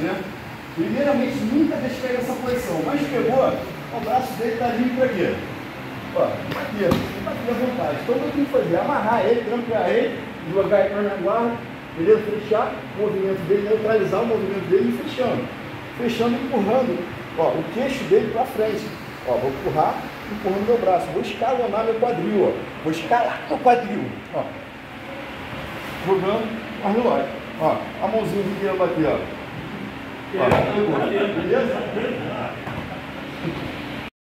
né? Primeiramente, nunca deixe cair nessa posição, mas pegou, o braço dele está vindo para quê? Ó, aqui à vontade. Então, o que eu tenho que fazer? Amarrar ele, trancar ele, jogar ele na guarda, beleza? Fechar o movimento dele, neutralizar o movimento dele e fechando. Fechando e empurrando, ó, o queixo dele para frente. Ó, vou empurrar, empurrando meu braço. Vou escalonar meu quadril, ó. Vou escalar meu quadril, ó. Jogando, mas no lado. Ó, a mãozinha que queria bater, ó. Ó, beleza?